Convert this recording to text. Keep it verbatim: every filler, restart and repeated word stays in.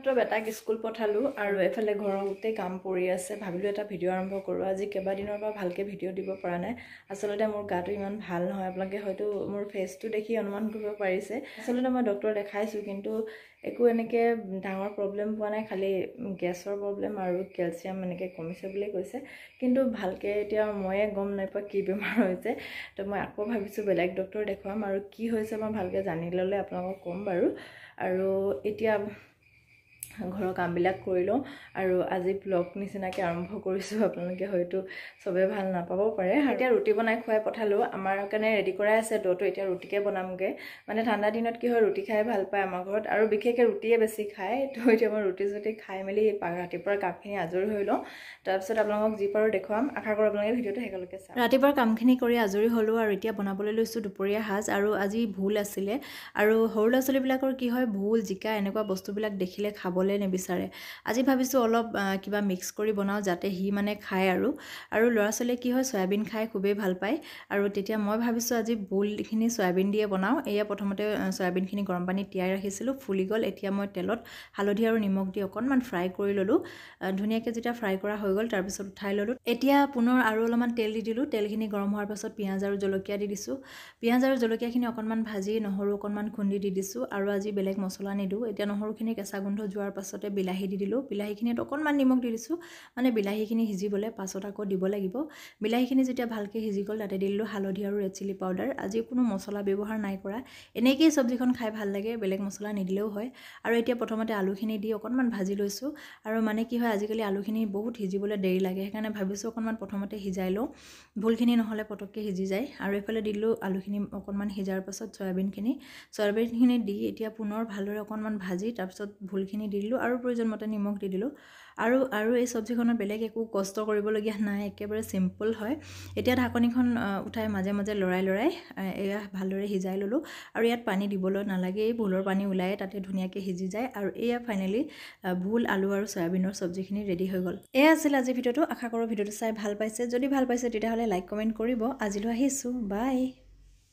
মাত্ৰ বেটাক স্কুল পঠালোঁ আৰু এফালে ঘৰৰ গোটেই কাম পৰি আছে। ভাবিলোঁ এটা ভিডিঅ' আৰম্ভ কৰোঁ। আজি কেইবাদিনৰ পৰা ভালকৈ ভিডিঅ' দিব পৰা নাই। আচলতে মোৰ গাটো ইমান ভাল নহয়। আপোনালোকে হয়তো মোৰ ফেচটো দেখি অনুমান কৰিব পাৰিছে। আচলতে মই ডক্টৰ দেখাইছোঁ, কিন্তু একো এনেকৈ ডাঙৰ প্ৰব্লেম পোৱা নাই। খালি গেছৰ প্ৰব্লেম আৰু কেলচিয়াম এনেকৈ কমিছে বুলি কৈছে, কিন্তু ভালকৈ এতিয়া ময়ে গম নাপাওঁ কি বেমাৰ হৈছে। তো মই আকৌ ভাবিছোঁ বেলেগ ডক্টৰ দেখুৱাম, আৰু কি হৈছে মই ভালকৈ জানি ল'লে আপোনালোকক ক'ম বাৰু। আৰু এতিয়া ঘৰৰ কামবিলাক কৰি লওঁ আৰু আজি ব্লগ নিচিনাকৈ আৰম্ভ কৰিছোঁ। আপোনালোকে হয়তো চবেই ভাল নাপাব পাৰে। এতিয়া ৰুটি বনাই খুৱাই পঠালোঁ। আমাৰ কাৰণে ৰেডি কৰাই আছে ড'টো। এতিয়া ৰুটিকে বনামগৈ। মানে ঠাণ্ডা দিনত কি হয়, ৰুটি খাই ভাল পায় আমাৰ ঘৰত, আৰু বিশেষকৈ ৰুটিয়ে বেছি খায়। তো এতিয়া মই ৰুটি চুটি খাই মেলি ৰাতিপুৱাৰ কামখিনি আজৰি হৈ লওঁ। তাৰপিছত আপোনালোকক যি পাৰোঁ দেখুৱাম। আশা কৰোঁ আপোনালোকে ভিডিঅ'টো শেষলৈকে চাওক। ৰাতিপুৱাৰ কামখিনি কৰি আজৰি হ'লোঁ আৰু এতিয়া বনাবলৈ লৈছোঁ দুপৰীয়া সাজ। আৰু আজি ভোল আছিলে, আৰু সৰু ল'ৰা ছোৱালীবিলাকৰ কি হয়, ভোল জিকা এনেকুৱা বস্তুবিলাক দেখিলে খাবলৈ নিবিচাৰে। আজি ভাবিছোঁ অলপ কিবা মিক্স কৰি বনাওঁ যাতে সি মানে খায়। আৰু আৰু ল'ৰা ছোৱালীয়ে কি হয়, চয়াবিন খাই খুবেই ভাল পায়। আৰু তেতিয়া মই ভাবিছোঁ আজি ভোলখিনি চয়াবিন দিয়ে বনাওঁ। এয়া প্ৰথমতে চয়াবিনখিনি গৰম পানীত তিয়াই ৰাখিছিলোঁ, ফুলি গ'ল। এতিয়া মই তেলত হালধি আৰু নিমখ দি অকণমান ফ্ৰাই কৰি ল'লোঁ। ধুনীয়াকৈ যেতিয়া ফ্ৰাই কৰা হৈ গ'ল, তাৰপিছত উঠাই ল'লোঁ। এতিয়া পুনৰ আৰু অলপমান তেল দি দিলোঁ। তেলখিনি গৰম হোৱাৰ পাছত পিঁয়াজ আৰু জলকীয়া দি দিছোঁ। পিঁয়াজ আৰু জলকীয়াখিনি অকণমান ভাজি নহৰু অকণমান খুন্দি দি দিছোঁ। আৰু আজি বেলেগ মছলা নিদিওঁ। এতিয়া নহৰুখিনি কেঁচা গোন্ধ যোৱাৰ পাছতে বিলাহী দি দিলোঁ। বিলাহীখিনিত অকণমান নিমখ দি দিছোঁ, মানে বিলাহীখিনি সিজিবলৈ পাছত আকৌ দিব লাগিব। বিলাহীখিনি যেতিয়া ভালকৈ সিজি গ'ল, তাতে দি দিলোঁ হালধি আৰু ৰেড চিলি পাউডাৰ। আজি কোনো মছলা ব্যৱহাৰ নাই কৰা। এনেকৈয়ে চব্জিখন খাই ভাল লাগে, বেলেগ মছলা নিদিলেও হয়। আৰু এতিয়া প্ৰথমতে আলুখিনি দি অকণমান ভাজি লৈছোঁ। আৰু মানে কি হয়, আজিকালি আলুখিনি বহুত সিজিবলৈ দেৰি লাগে, সেইকাৰণে ভাবিছোঁ অকণমান প্ৰথমতে সিজাই লওঁ। ভুলখিনি নহ'লে পটককৈ সিজি যায়। আৰু এইফালে দি দিলোঁ আলুখিনি অকণমান সিজাৰ পাছত চয়াবিনখিনি চয়াবিনখিনি দি এতিয়া পুনৰ ভালদৰে অকণমান ভাজি তাৰপিছত ভুলখিনি দি দিলোঁ আৰু প্ৰয়োজন মতে নিমখ দি দিলোঁ। আৰু আৰু এই চব্জিখনত বেলেগ একো কষ্ট কৰিবলগীয়া নাই, একেবাৰে চিম্পল হয়। এতিয়া ঢাকনিখন উঠাই মাজে মাজে লৰাই লৰাই এয়া ভালদৰে সিজাই ল'লোঁ। আৰু ইয়াত পানী দিবলৈ নালাগে, এই ভোলৰ পানী ওলায়ে তাতে ধুনীয়াকৈ সিজি যায়। আৰু এয়া ফাইনেলি ভোল আলু আৰু চয়াবিনৰ চব্জিখিনি ৰেডি হৈ গ'ল। এয়া আছিল আজি ভিডিঅ'টো। আশা কৰোঁ ভিডিঅ'টো চাই ভাল পাইছে। যদি ভাল পাইছে তেতিয়াহ'লে লাইক কমেণ্ট কৰিব। আজিলৈ আহিছোঁ, বাই।